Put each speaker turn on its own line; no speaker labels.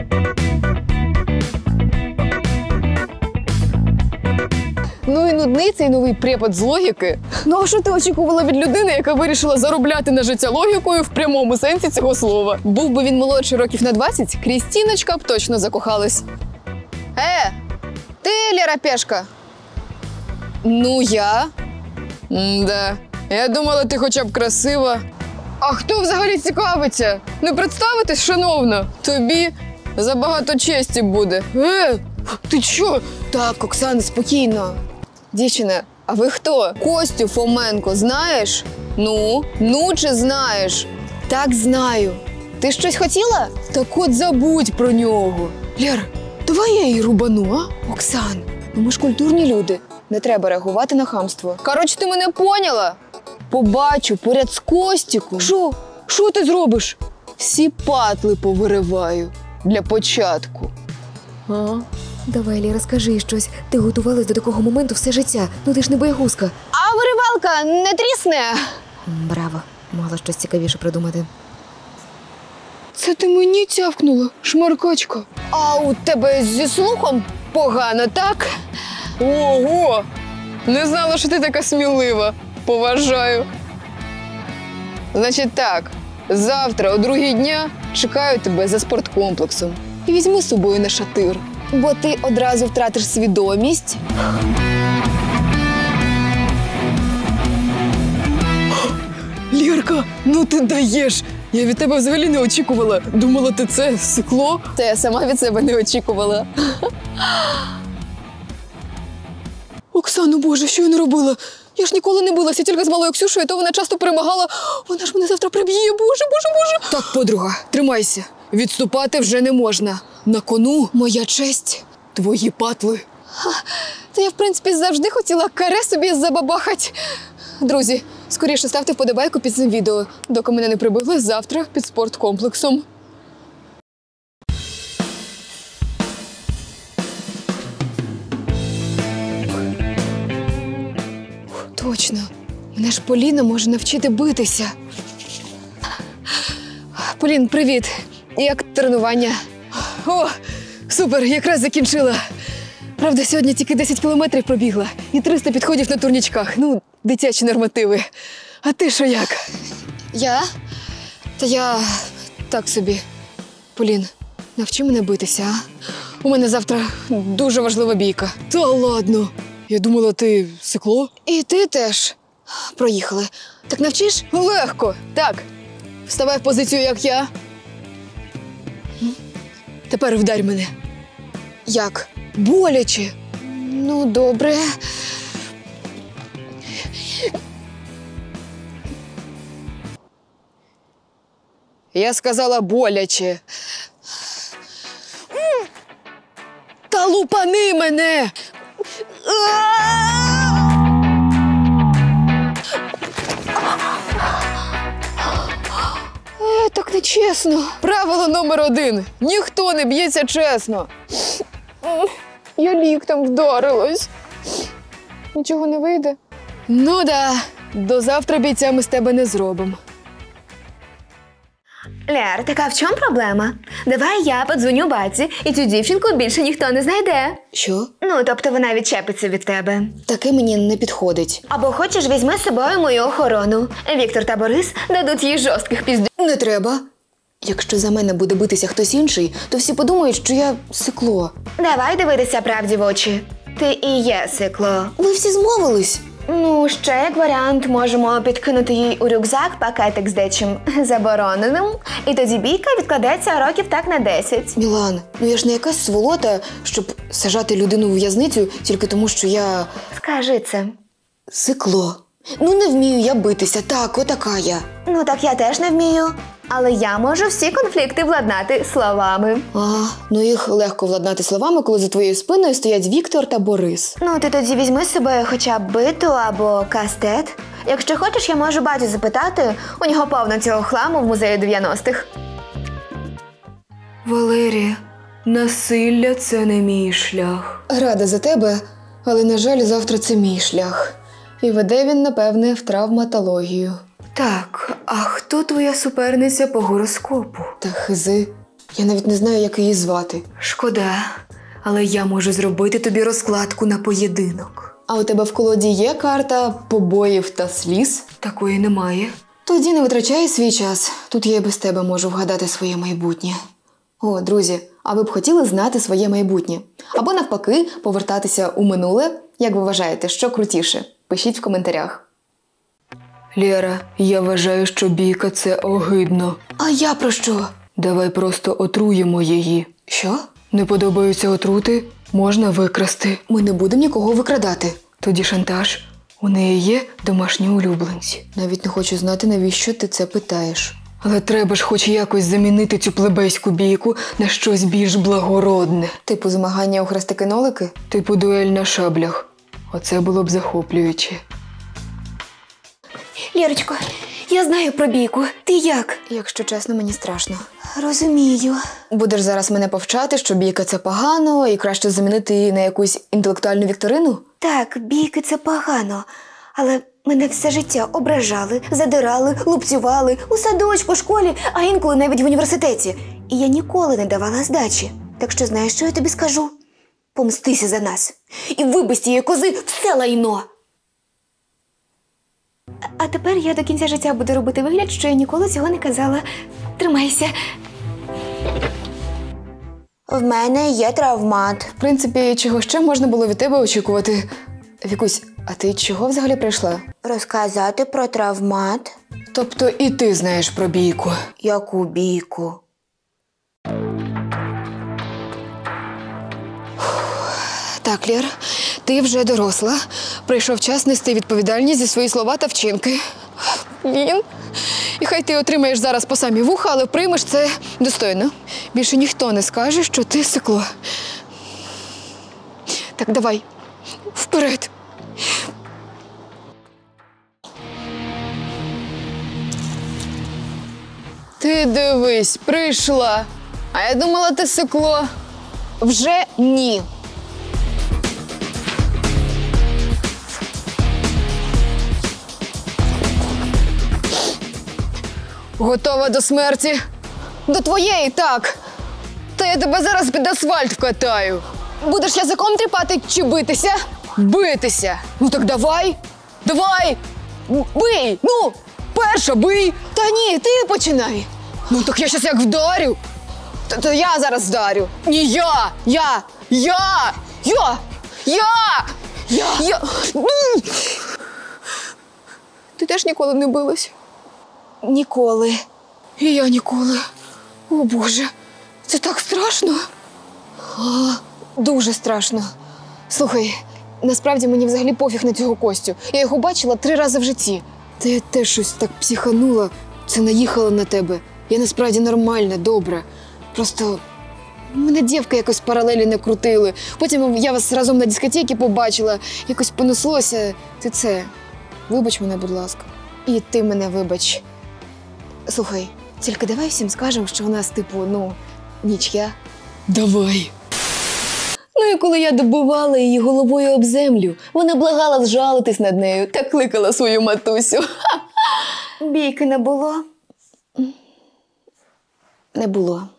Ну і нудний цей новий препод з логіки. Ну а що ти очікувала від людини, яка вирішила заробляти на життя логікою в прямому сенсі цього слова? Був би він молодший років на 20, Крістіночка б точно закохалась. Ти Лера Пешка? Ну, я? Да. Я думала, ти хоча б красива. А хто взагалі цікавиться? Не представитись, шановна? Тобі забагато честі буде. Ти чо? Так, Оксана, спокійно. Дівчина, а ви хто? Костю Фоменко знаєш? Ну чи знаєш? Так, знаю. Ти щось хотіла? Так от забудь про нього. Лєр, давай я її рубану, а? Оксан, ну ми ж культурні люди. Не треба реагувати на хамство. Коротше, ти мене поняла? Побачу поряд з Костіком. Що? Що ти зробиш? Всі патли повириваю. Для початку.
Давай, Лєра, розкажи щось. Ти готувалась до такого моменту все життя. Ну ти ж не боягузка.
А виривалка не трісне?
Браво. Могла щось цікавіше придумати.
Це ти мені тявкнула, шмаркачка. А у тебе зі слухом погано, так? Ого! Не знала, що ти така смілива. Поважаю. Значить так, завтра о 2-й дня чекаю тебе за спорткомплексом. І візьми з собою на шатир, бо ти одразу втратиш свідомість. Лєрка, ну ти даєш! Я від тебе взагалі не очікувала. Думала, ти це сикло? Та я сама від себе не очікувала. Оксано, Боже, що я не робила? Я ж ніколи не билася, тільки з малою Ксюшею, то вона часто перемагала. Вона ж мене завтра приб'є, Боже. Так, подруга, тримайся. Відступати вже не можна. На кону моя честь, твої патли. Та я, в принципі, завжди хотіла каре собі забабахать. Друзі, скоріше ставте вподобайку під цим відео, доки мене не прибили завтра під спорткомплексом. Точно. Мене ж Поліна може навчити битися. Полін, привіт. Як тренування? О, супер, якраз закінчила. Правда, сьогодні тільки 10 кілометрів пробігла і 300 підходів на турнічках. Ну, дитячі нормативи. А ти що як? Я? Та я так собі. Полін, навчи мене битися, а? У мене завтра дуже важлива бійка. Та ладно. Я думала, ти сикло? І ти теж. Проїхали. Так навчиш? Легко. Так. Вставай в позицію, як я. Тепер вдарь мене. Як? Боляче. Ну, добре. Я сказала боляче. Та лупани мене! Так нечесно. Правило номер 1. Ніхто не б'ється чесно. Я ліктем вдарилась. Нічого не вийде? Ну да, до завтра бійцями з тебе не зробимо.
Лєр, так а в чому проблема? Давай я подзвоню баті, і цю дівчинку більше ніхто не знайде.
Що?
Ну, тобто вона відчепиться від тебе.
Таке мені не підходить.
Або хочеш, візьми з собою мою охорону. Віктор та Борис дадуть їй жорстких піздів.
Не треба. Якщо за мене буде битися хтось інший, то всі подумають, що я сикло.
Давай дивитися правді в очі. Ти і є сикло.
Ви всі змовились.
Ну, ще як варіант, можемо підкинути їй у рюкзак пакетик з дечим забороненим, і тоді бійка відкладеться років так на 10.
Мілан, ну я ж не якась сволота, щоб сажати людину у в'язницю тільки тому, що я...
Скажи це.
Сикло. Ну не вмію я битися, так, отака я.
Ну так я теж не вмію. Але я можу всі конфлікти владнати словами.
Ну їх легко владнати словами, коли за твоєю спиною стоять Віктор та Борис.
Ну ти тоді візьми з собою хоча б биту або кастет. Якщо хочеш, я можу батю запитати, у нього повно цього хламу в музеї 90-х.
Валерія, насилля – це не мій шлях. Рада за тебе, але, на жаль, завтра це мій шлях. І веде він, напевне, в травматологію. Так, а хто твоя суперниця по гороскопу? Та хизи. Я навіть не знаю, як її звати.
Шкода, але я можу зробити тобі розкладку на поєдинок.
А у тебе в колоді є карта побоїв та сліз?
Такої немає.
Тоді не витрачай свій час. Тут я і без тебе можу вгадати своє майбутнє. О, друзі, а ви б хотіли знати своє майбутнє? Або навпаки, повертатися у минуле? Як ви вважаєте, що крутіше? Пишіть в коментарях.
Лєра, я вважаю, що бійка – це огидно.
А я про що?
Давай просто отруємо її.
Що?
Не подобаються отрути? Можна викрасти.
Ми не будемо нікого викрадати.
Тоді шантаж. У неї є домашні улюбленці.
Навіть не хочу знати, навіщо ти це питаєш.
Але треба ж хоч якось замінити цю плебейську бійку на щось більш благородне.
Типу змагання у хрестики-нолики?
Типу дуель на шаблях. Оце було б захоплююче.
Лєрочко, я знаю про бійку. Ти як?
Якщо чесно, мені страшно.
Розумію.
Будеш зараз мене повчати, що бійка – це погано, і краще замінити її на якусь інтелектуальну вікторину?
Так, бійки – це погано. Але мене все життя ображали, задирали, лупцювали у садочку, школі, а інколи навіть в університеті. І я ніколи не давала здачі. Так що знаєш, що я тобі скажу? Помстися за нас. І вибий з цієї кози все лайно. А тепер я до кінця життя буду робити вигляд, що я ніколи цього не казала. Тримайся.
В мене є травмат.
В принципі, чого ще можна було від тебе очікувати? Вікусь, а ти чого взагалі прийшла?
Розказати про травмат?
Тобто і ти знаєш про бійку?
Яку бійку?
Так, Лєр, ти вже доросла. Прийшов час нести відповідальність за свої слова та вчинки. Блін. І хай ти отримаєш зараз по самі вуха, але приймеш це достойно. Більше ніхто не скаже, що ти сикло. Так, давай. Вперед. Ти дивись, прийшла. А я думала, ти сикло. Вже ні. Готова до смерті? До твоєї, так. Та я тебе зараз під асфальт вкатаю. Будеш язиком тріпати чи битися? Битися. Ну так давай. Давай. Бий. Ну, перша бий. Та ні, ти починай. Ну так я щас як вдарю. То я зараз вдарю. Ні, я. Ти теж ніколи не билась?
Ніколи.
І я ніколи. О, Боже, це так страшно. Дуже страшно. Слухай, насправді мені взагалі пофіг на цього Костю. Я його бачила 3 рази в житті. Та я теж щось так психанула, це наїхала на тебе. Я насправді нормальна, добра. Просто мене дівки якось паралелі не крутили. Потім я вас разом на дискотеці побачила, якось понеслося. Ти це, вибач мене, будь ласка. І ти мене вибач. Слухай, тільки давай всім скажемо, що у нас, типу, нічия. Давай. Ну і коли я добивала її головою об землю, вона благала зжалитись над нею та кликала свою матусю.
Бійки не було.
Не було.